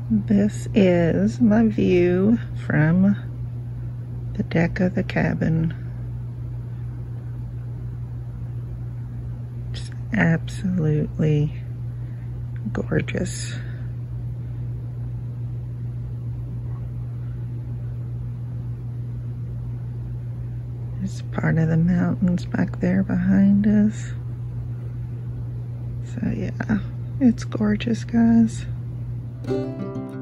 This is my view from the deck of the cabin. Just absolutely gorgeous. It's part of the mountains back there behind us. So yeah, it's gorgeous, guys.